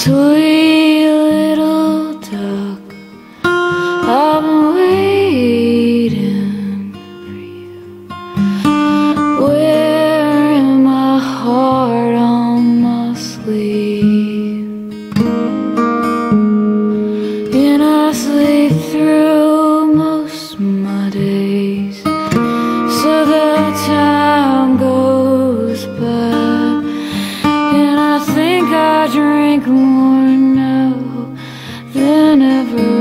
sweet little duck, I've been waiting for you, wearing my heart on my sleeve, and I sleep through most of my days, so the time goes by, and I think I drink more now than ever,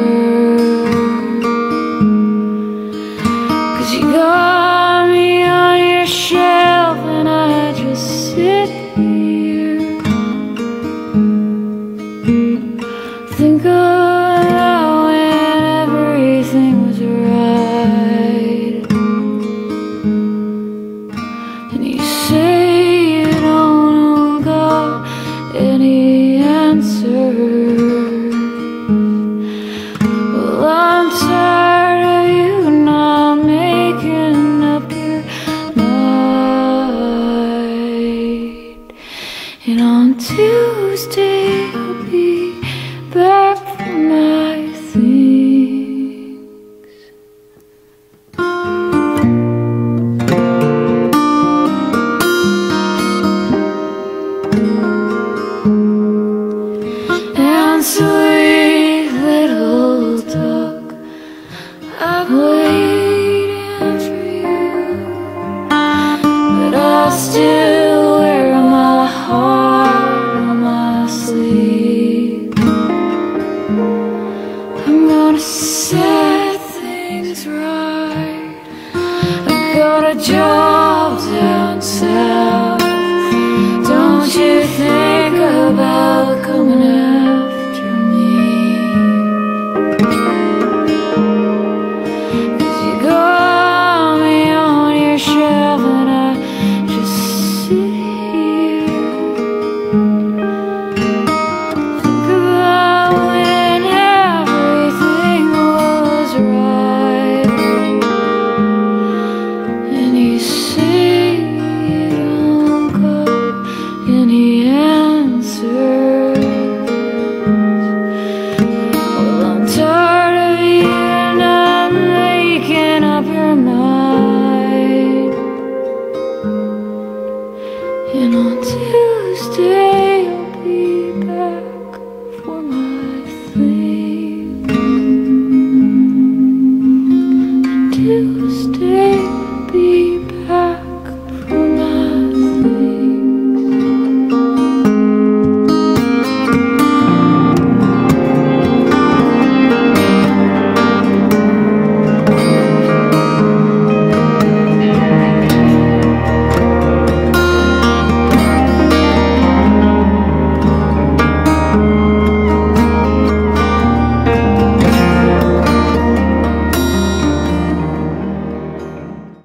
'cause you got me on your shelf and I just sit here, think of when everything was right, and you say you don't got any answers. Well, I'm tired of you not making up your mind, and on Tuesday I'll be back for my things. And sweet little duck, I'm waiting for you, but I still wear my heart on my sleeve. I'm gonna set things right, I got a job down south, don't you think